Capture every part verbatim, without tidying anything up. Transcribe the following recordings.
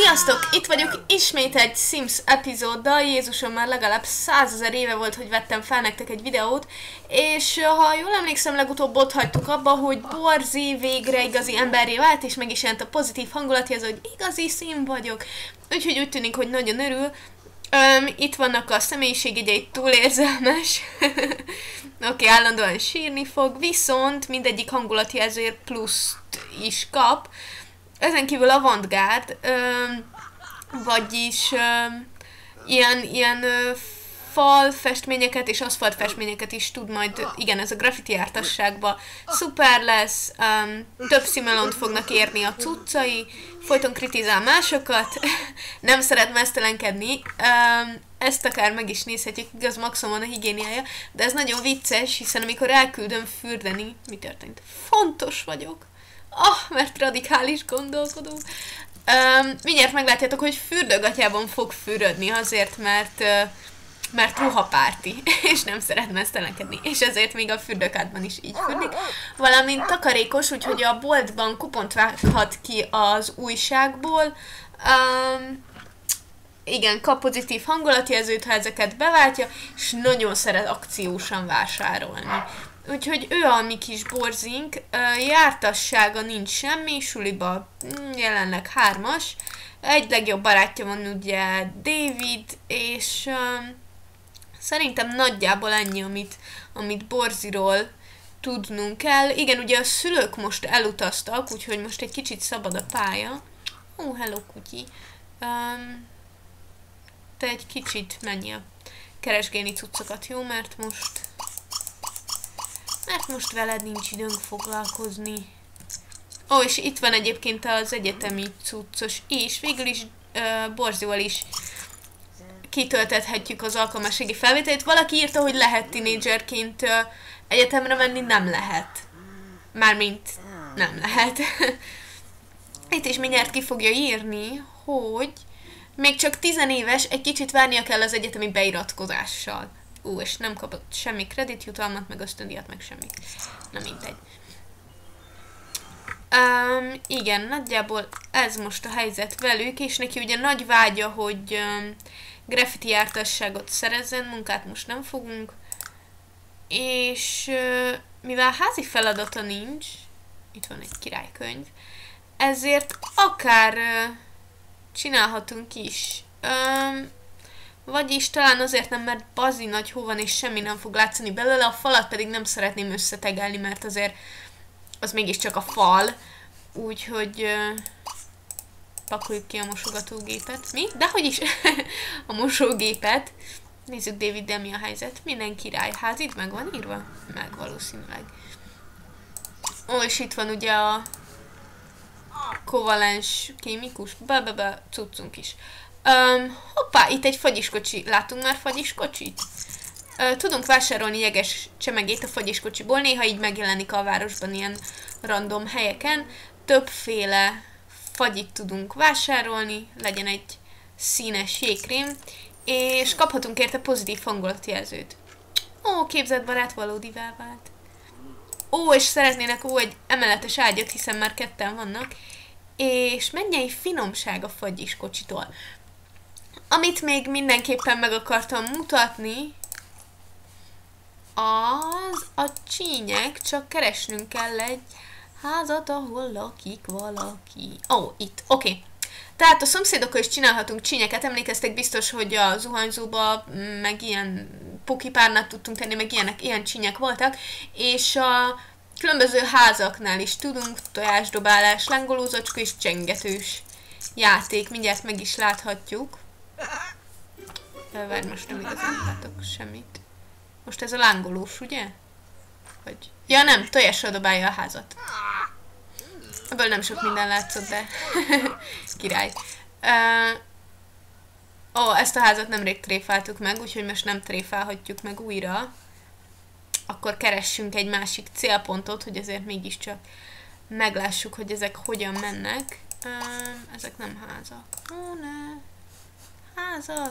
Sziasztok! Itt vagyok ismét egy Sims epizóddal. Jézusom, már legalább százezer éve volt, hogy vettem fel nektek egy videót. És ha jól emlékszem, legutóbb ott hagytuk abba, hogy Borzi végre igazi emberré vált, és meg is jelent a pozitív hangulatja, hogy igazi Sim vagyok. Úgyhogy úgy tűnik, hogy nagyon örül. Um, itt vannak a személyiségjegyei, túl érzelmes. Oké, okay, állandóan sírni fog, viszont mindegyik hangulatjelzőért pluszt is kap. Ezen kívül avantgárd, vagyis öm, ilyen, ilyen ö, fal festményeket és aszfalt festményeket is tud majd, igen, ez a graffiti ártasságban szuper lesz, öm, több szimelont fognak érni a cuccai, folyton kritizál másokat, nem szeret mesztelenkedni, öm, ezt akár meg is nézhetjük, igaz, maximum van a higiéniája, de ez nagyon vicces, hiszen amikor elküldöm fürdeni, mi történt? Fontos vagyok. Ah, mert radikális gondolkodó. Um, mindjárt meglátjátok, hogy fürdőgatyában fog fürödni azért, mert, uh, mert ruhapárti, és nem szeret mesztelenkedni, és ezért még a fürdőkádban is így fürdik. Valamint takarékos, úgyhogy a boltban kupont vághat ki az újságból. Um, igen, kap pozitív hangulatjelzőt, ha ezeket beváltja, és nagyon szeret akciósan vásárolni. Úgyhogy ő a mi kis borzink, jártassága nincs semmi, suliba jelenleg hármas. Egy legjobb barátja van ugye David, és um, szerintem nagyjából ennyi, amit, amit Borziról tudnunk kell. Igen, ugye a szülők most elutaztak, úgyhogy most egy kicsit szabad a pálya. Ó, oh, hello kutyi. Um, te egy kicsit menj a keresgélni cuccokat, jó? Mert most... Mert most veled nincs időnk foglalkozni. Ó, oh, és itt van egyébként az egyetemi cuccos is. Végül is uh, Borzival is kitöltethetjük az alkalmassági felvételét. Valaki írta, hogy lehet tinédzserként uh, egyetemre menni, nem lehet. Mármint nem lehet. Itt is mindjárt ki fogja írni, hogy még csak tizenéves, egy kicsit várnia kell az egyetemi beiratkozással. Ú, és nem kapott semmi kreditjutalmat, meg ösztöndíjat, meg semmit. Na mindegy. Um, igen, nagyjából ez most a helyzet velük, és neki ugye nagy vágya, hogy um, graffiti jártasságot szerezzen, munkát most nem fogunk. És uh, mivel házi feladata nincs, itt van egy királykönyv, ezért akár uh, csinálhatunk is. Um, Vagyis talán azért nem, mert bazi nagy hó van, és semmi nem fog látszani belőle, a falat pedig nem szeretném összetegelni, mert azért az mégiscsak a fal. Úgyhogy uh, pakoljuk ki a mosogatógépet. Mi? Dehogy is a mosógépet. Nézzük Daviddel, mi a helyzet. Minden királyház itt meg van írva? Meg valószínűleg. Ó, és itt van ugye a kovalens kémikus, be-be-be cuccunk is. Um, hoppá, itt egy fagyiskocsi. Látunk már fagyiskocsit? Uh, tudunk vásárolni jeges csemegét a fagyiskocsiból, néha így megjelenik a városban ilyen random helyeken. Többféle fagyit tudunk vásárolni, legyen egy színes jégkrém, és kaphatunk érte pozitív hangulatjelzőt. Ó, képzett barát valódivá vált. Ó, és szeretnének ó egy emeletes ágyat, hiszen már ketten vannak, és mennyei finomság a fagyiskocsitól. Amit még mindenképpen meg akartam mutatni, az a csínyek, csak keresnünk kell egy házat, ahol lakik valaki. Ó, oh, itt, oké. Okay. Tehát a szomszédokkal is csinálhatunk csínyeket, emlékeztek biztos, hogy a zuhanyzóba meg ilyen pokipárnát tudtunk tenni, meg ilyenek, ilyen csínyek voltak, és a különböző házaknál is tudunk tojásdobálás, lángolózacska és csengetős játék, mindjárt meg is láthatjuk. Várj, most nem igazán látok semmit. Most ez a lángolós, ugye? Vagy... Ja nem, tojással dobálja a házat. Ebből nem sok minden látszott, de király. Uh, ó, ezt a házat nemrég tréfáltuk meg, úgyhogy most nem tréfálhatjuk meg újra. Akkor keressünk egy másik célpontot, hogy ezért mégiscsak meglássuk, hogy ezek hogyan mennek. Uh, ezek nem házak. Ó, ne. Házat.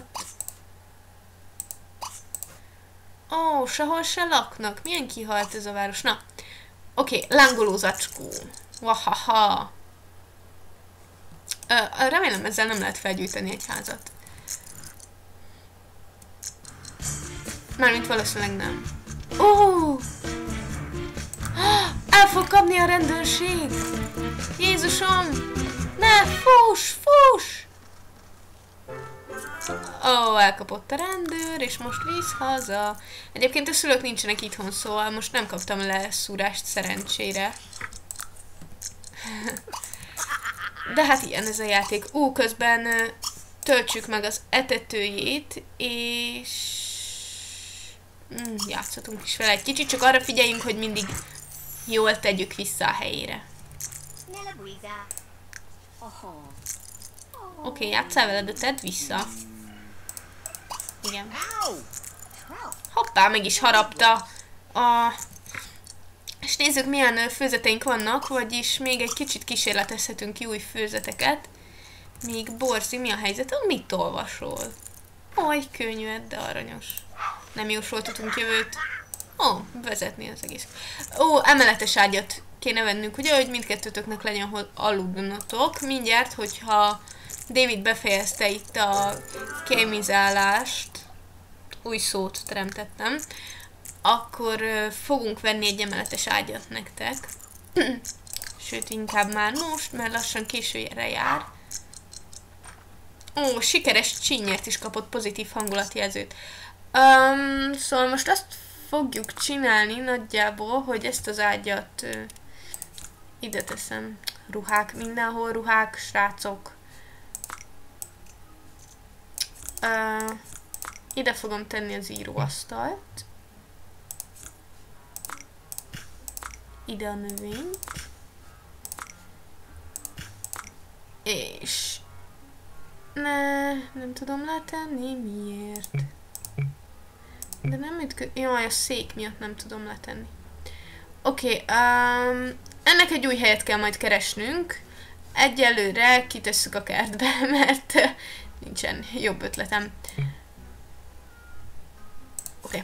Ó, sehol se laknak. Milyen kihalt ez a város. Na, oké, okay, lángoló zacskó. Wahaha. Uh, remélem ezzel nem lehet felgyújtani egy házat. Mármint valószínűleg nem. Ó! Oh! El fog kapni a rendőrség! Jézusom! Ne! Fuss! Fuss! Ó, oh, elkapott a rendőr, és most visz haza. Egyébként a szülők nincsenek itthon, szóval most nem kaptam leszúrást szerencsére. De hát ilyen ez a játék. Ú, közben uh, töltsük meg az etetőjét, és mm, játszhatunk is vele egy kicsit, csak arra figyeljünk, hogy mindig jól tegyük vissza a helyére. Oké, okay, játsszál vele, de tedd vissza. Igen. Hoppá, meg is harapta. A... És nézzük, milyen főzeteink vannak, vagyis még egy kicsit kísérletezhetünk ki új főzeteket. Még Borzi, mi a helyzet? Mit olvasol? Oly, könnyű, de aranyos. Nem jósoltatunk jövőt. Ó, vezetni az egész. Ó, emeletes ágyat kéne vennünk, ugye, hogy mindkettőtöknek legyen, hol aludnotok. Mindjárt, hogyha David befejezte itt a kémizálást, új szót teremtettem, akkor uh, fogunk venni egy emeletes ágyat nektek. Sőt, inkább már most, mert lassan későre jár. Ó, sikeres csínyért is kapott pozitív hangulatjelzőt. Um, szóval most azt fogjuk csinálni nagyjából, hogy ezt az ágyat uh, ide teszem. Ruhák, mindenhol ruhák, srácok. Uh, ide fogom tenni az íróasztalt. Ide a növény. És ne, nem tudom letenni, miért? De nem ütkö... Jaj, a szék miatt nem tudom letenni. Oké, okay, um, ennek egy új helyet kell majd keresnünk. Egyelőre kitesszük a kertbe, mert nincsen jobb ötletem. Oké. Okay.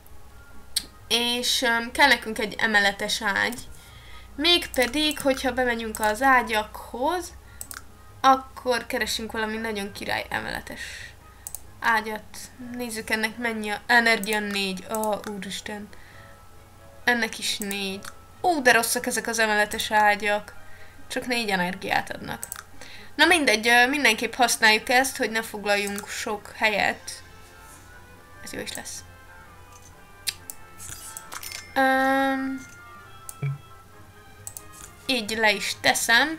És um, kell nekünk egy emeletes ágy. Mégpedig, hogyha bemegyünk az ágyakhoz, akkor keresünk valami nagyon király emeletes ágyat. Nézzük, ennek mennyi a... Energia négy. Ó, oh, úristen. Ennek is négy. Ó, de rosszak ezek az emeletes ágyak. Csak négy energiát adnak. Na mindegy, mindenképp használjuk ezt, hogy ne foglaljunk sok helyet. Ez jó is lesz. Um, így le is teszem.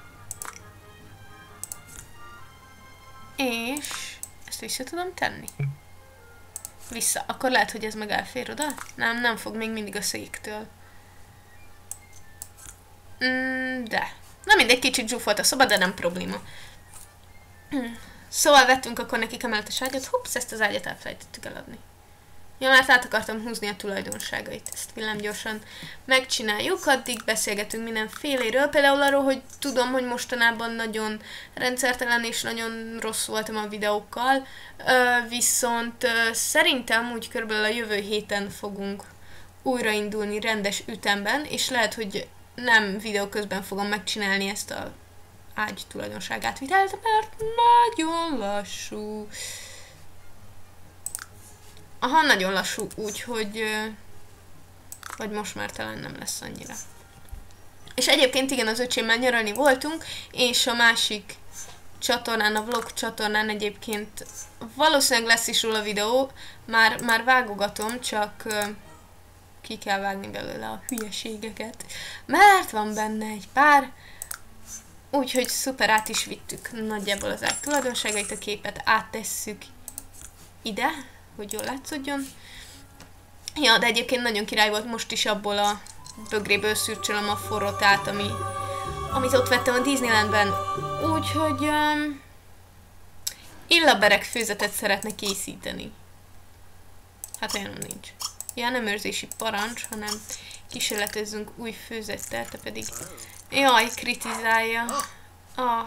És ezt vissza tudom tenni. Vissza. Akkor lehet, hogy ez meg elfér oda? Nem, nem fog még mindig a széktől. Mm, de. Na mindegy, kicsit zsúfolt a szoba, de nem probléma. Szóval vettünk akkor nekik emeletes ágyat. Hupsz, ezt az ágyat elfelejtettük eladni. Ja, mert át akartam húzni a tulajdonságait. Ezt villámgyorsan megcsináljuk, addig beszélgetünk mindenféléről. Például arról, hogy tudom, hogy mostanában nagyon rendszertelen és nagyon rossz voltam a videókkal. Ö, viszont ö, szerintem úgy körülbelül a jövő héten fogunk újraindulni rendes ütemben, és lehet, hogy nem videó közben fogom megcsinálni ezt a ágy tulajdonságát vitelt, mert nagyon lassú. Aha, nagyon lassú, úgyhogy vagy most már talán nem lesz annyira. És egyébként igen, az öcsémmel nyaralni voltunk, és a másik csatornán, a vlog csatornán egyébként valószínűleg lesz is róla videó, már, már vágogatom, csak ki kell vágni belőle a hülyeségeket, mert van benne egy pár, úgyhogy szuper, át is vittük nagyjából az ágy tulajdonságait, a képet áttesszük ide, hogy jól látszódjon. Ja, de egyébként nagyon király volt, most is abból a bögréből szürcsölöm a forrotát, ami, amit ott vettem a Disneylandben. Úgyhogy um, illaberek főzetet szeretne készíteni. Hát olyan nincs. Ja, nem őrzési parancs, hanem kísérletezzünk új főzettel, te pedig... Jaj, kritizálja. Ah.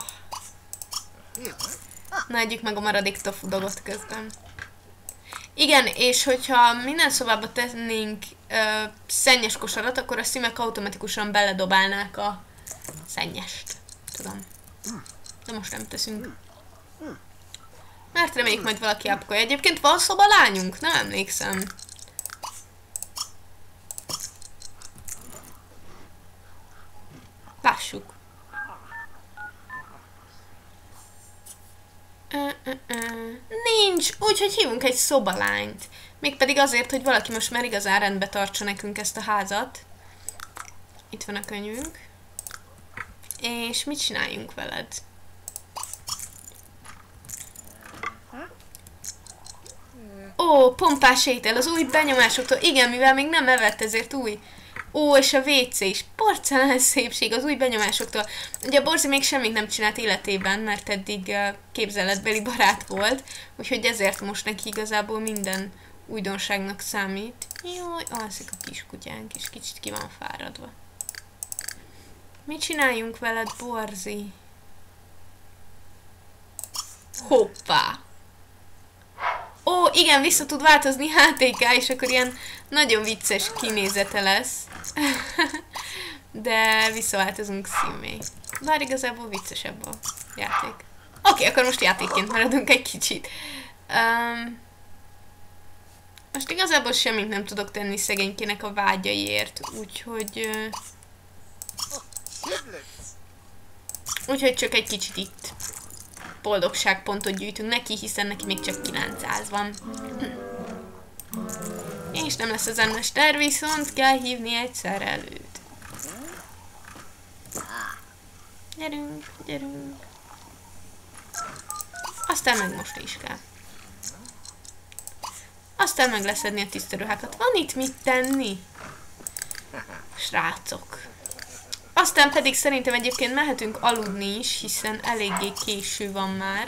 Na, együk meg a maradék tofu dolgot közben. Igen, és hogyha minden szobába tennénk ö, szennyes kosarat, akkor a szimek automatikusan beledobálnák a szennyest. Tudom. De most nem teszünk. Mert reméljük majd valaki ápkolja. Egyébként van szobalányunk? Nem emlékszem. Lássuk. Uh, uh, uh. Nincs, úgyhogy hívunk egy szobalányt. Mégpedig azért, hogy valaki most már igazán rendbe tartsa nekünk ezt a házat. Itt van a könyvünk. És mit csináljunk veled? Ó, pompás étel az új benyomásoktól. Igen, mivel még nem evett, ezért új. Ó, és a vé cé is. Porcelán szépség az új benyomásoktól. Ugye a Borzi még semmit nem csinált életében, mert eddig uh, képzeletbeli barát volt. Úgyhogy ezért most neki igazából minden újdonságnak számít. Jaj, alszik a kiskutyánk, és kicsit ki van fáradva. Mit csináljunk veled, Borzi? Hoppá! Ó, igen, vissza tud változni há té ká, és akkor ilyen nagyon vicces kinézete lesz. De visszaváltozunk színmé. Bár igazából viccesebb a játék. Oké, okay, akkor most játékként maradunk egy kicsit. Um, most igazából semmit nem tudok tenni szegénykének a vágyaiért, úgyhogy... Uh, úgyhogy csak egy kicsit itt boldogságpontot gyűjtünk neki, hiszen neki még csak kilencszáz van. És nem lesz az ennester, viszont kell hívni egy szerelőt. Gyerünk, gyerünk. Aztán meg most is kell. Aztán meg leszedni a tisztaruhákat. Van itt mit tenni? Srácok. Aztán pedig szerintem egyébként mehetünk aludni is, hiszen eléggé késő van már.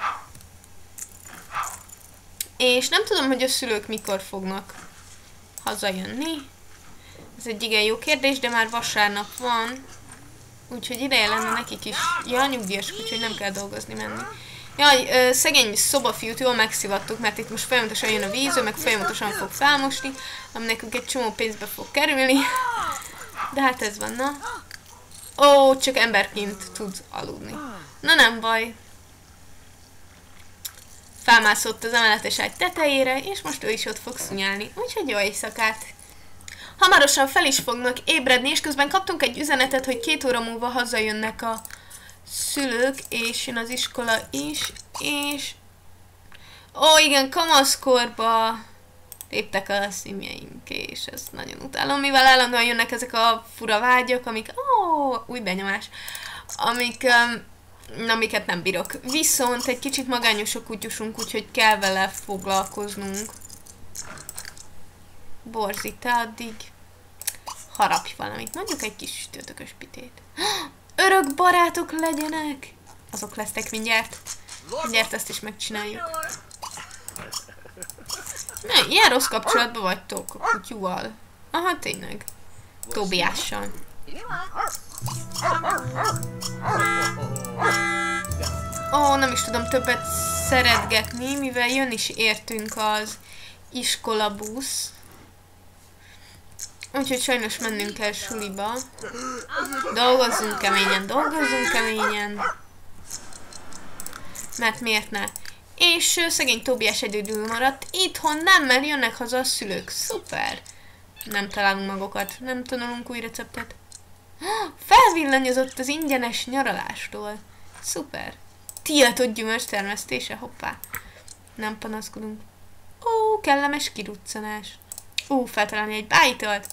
És nem tudom, hogy a szülők mikor fognak hazajönni. Ez egy igen jó kérdés, de már vasárnap van. Úgyhogy ideje lenne nekik is. Ja, nyugdíjas, úgyhogy nem kell dolgozni menni. Jaj, ö, szegény szobafiút jól megszivattuk, mert itt most folyamatosan jön a víz, meg folyamatosan fog felmosni, ami nekünk egy csomó pénzbe fog kerülni. De hát ez van, na. Ó, csak emberként tud aludni. Na nem baj. Felmászott az emeletes ágy tetejére, és most ő is ott fog szunyálni. Úgyhogy jó éjszakát. Hamarosan fel is fognak ébredni, és közben kaptunk egy üzenetet, hogy két óra múlva hazajönnek a szülők, és jön az iskola is, és... Ó, igen, kamaszkorba léptek el a szimjeink, és ezt nagyon utálom, mivel állandóan jönnek ezek a fura vágyak, amik... Ó, új benyomás. Amik... Um, amiket nem bírok. Viszont egy kicsit magányos a kutyusunk, úgyhogy kell vele foglalkoznunk. Borzi, te addig harapj valamit. Mondjuk egy kis sütőtökös pitét. Örök barátok legyenek! Azok lesztek mindjárt. Mindjárt ezt is megcsináljuk. Ne, ilyen rossz kapcsolatban vagytok a kutyúval. Aha, tényleg. Tóbiással. Ó, nem is tudom többet szeretgetni, mivel jön is értünk az iskolabusz. Úgyhogy sajnos mennünk kell suliba. Dolgozzunk keményen, dolgozzunk keményen. Mert miért ne? És uh, szegény Tóbiás egyedül maradt. Itthon nem, mert jönnek haza a szülők. Szuper! Nem találunk magokat. Nem tanulunk új receptet. Felvillanyozott az ingyenes nyaralástól. Szuper! Tiltott gyümölcs termesztése, hoppá. Nem panaszkodunk. Ó, kellemes kiruccanás. Ó, feltalálni egy bájitalt.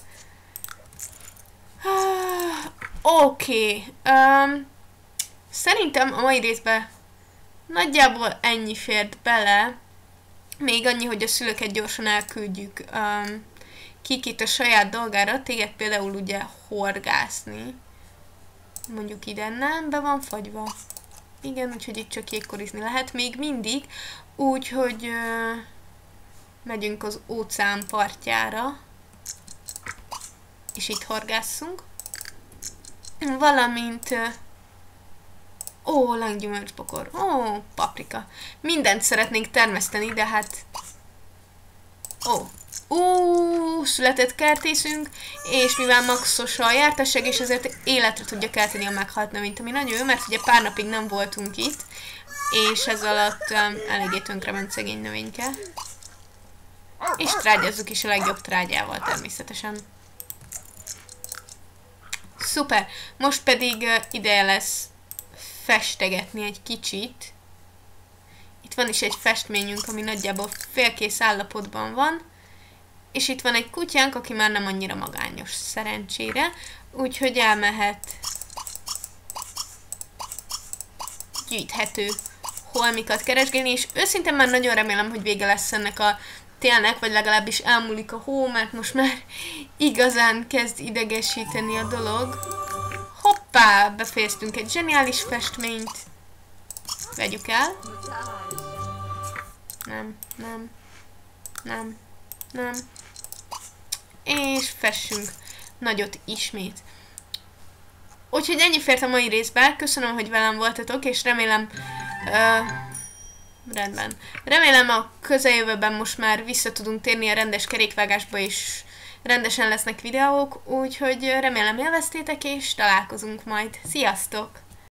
Ah, Oké. Okay. Um, szerintem a mai részben nagyjából ennyi fért bele. Még annyi, hogy a szülőket gyorsan elküldjük um, Kikit a saját dolgára. Téged például ugye horgászni. Mondjuk ide nem, be van fagyva. Igen, úgyhogy itt csak jégkorizni lehet még mindig. Úgyhogy uh, megyünk az óceán partjára. És itt horgásszunk. Valamint... Uh, ó, langgyümölcsbokor. Ó, paprika. Mindent szeretnénk termeszteni, de hát... Ó, Ú, született kertészünk, és mivel maxos a jártasság, és ezért életre tudja kelteni a meghalt növényt, ami nagyon jó, mert ugye pár napig nem voltunk itt, és ez alatt um, eléggé tönkrement szegény növényke. És trágyázzuk is a legjobb trágyával természetesen. Szuper! Most pedig uh, ideje lesz festegetni egy kicsit. Itt van is egy festményünk, ami nagyjából félkész állapotban van. És itt van egy kutyánk, aki már nem annyira magányos, szerencsére. Úgyhogy elmehet gyűjthető holmikat keresgélni, és őszintén már nagyon remélem, hogy vége lesz ennek a télnek, vagy legalábbis elmúlik a hó, mert most már igazán kezd idegesíteni a dolog. Hoppá! Befejeztünk egy zseniális festményt. Vegyük el. Nem, nem, nem, nem. És fessünk nagyot ismét. Úgyhogy ennyi fért a mai részben. Köszönöm, hogy velem voltatok, és remélem... Uh, rendben. Remélem a közeljövőben most már vissza tudunk térni a rendes kerékvágásba, és rendesen lesznek videók, úgyhogy remélem élveztétek, és találkozunk majd. Sziasztok!